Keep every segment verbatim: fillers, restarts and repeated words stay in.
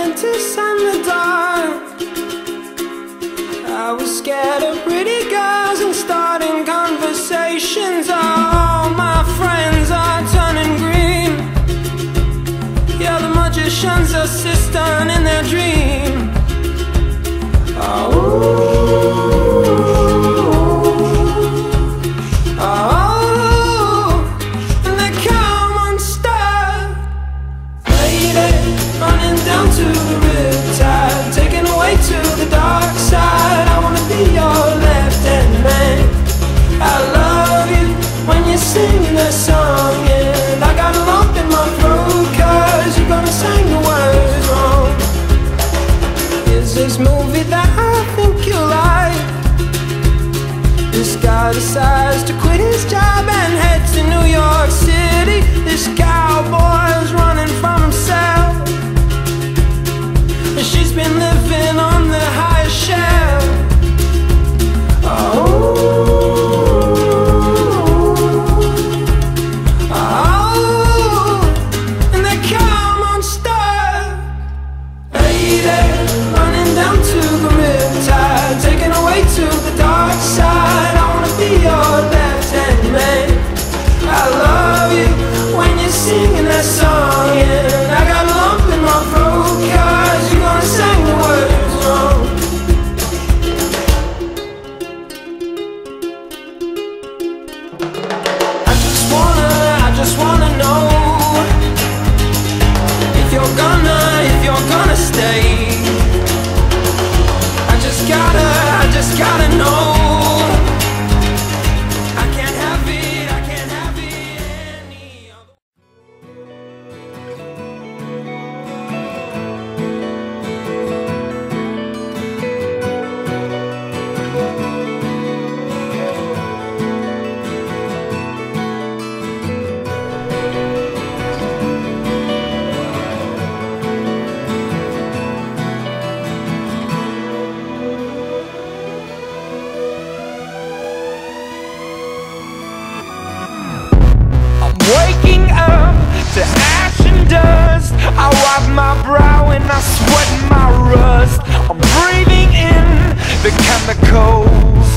apprentice and the dark. I was scared of pretty girls and starting conversations. All my friends are turning green. Yeah, the magician's assistant in their dream. Oh. Down to the riptide, taken away to the dark side. I wanna be your left-hand man. I love you when you're singing that song, and I got a lump in my throat 'cause you're gonna sing the words wrong. Here's this movie that I think you'll like. This guy decides to quit his job and head to New York City. This cowboy's running from himself. She's been living on the highest shelf. Oh, oh, and they come unstuck. Lady, running down to the riptide, taken away to the dark side. I wanna be your left-hand man. I love you when you're singing that song, and I got a lump in my throat 'cause you're gonna sing the words wrong. I just wanna, I just wanna know if you're gonna, if you're gonna stay. I just gotta, I just gotta know. Waking up to ash and dust, I wipe my brow and I sweat my rust. I'm breathing in the chemicals.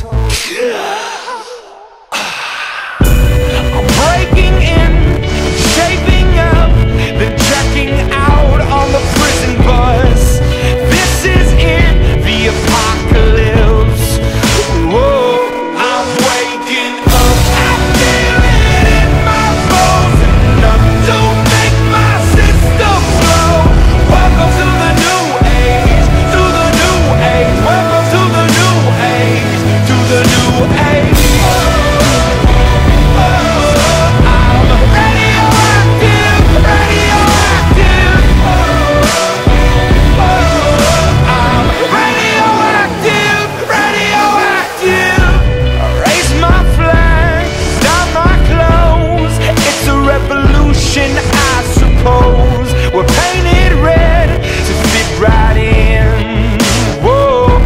I'm breaking in, shaping up, then checking out on the prison bus. This is it, the apocalypse. Whoa, I'm waking up. I feel it in my bones, enough to make my system blow. Welcome to the new age, to the new age. Welcome to the new age, to the new age. Oh, I'm radioactive, radioactive. Oh, I'm radioactive, radioactive. Raise my flag, down my clothes. It's a revolution, I suppose. We're painted red to fit right in. Whoa.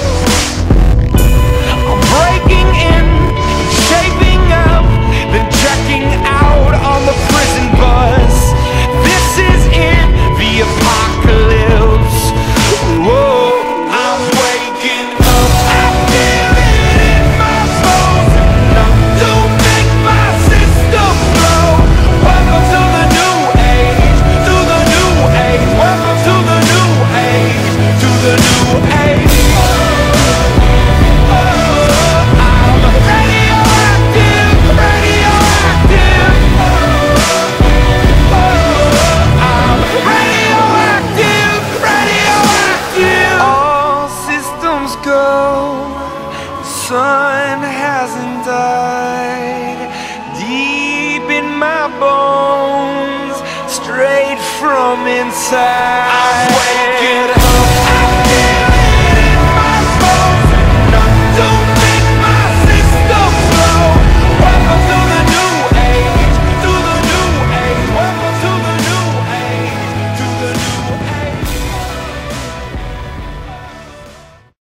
I'm breaking in, shaping up, then checking out on the prison bus. This is it, the apocalypse. Whoa, I'm waking up. I feel it in my bones, enough to make my system blow. Welcome to the new age, to the new age. Welcome to the new age, to the new age. Oh, I'm radioactive, radioactive. Oh, I'm radioactive, radioactive. All systems go. The sun hasn't died. Deep in my bones, straight from inside.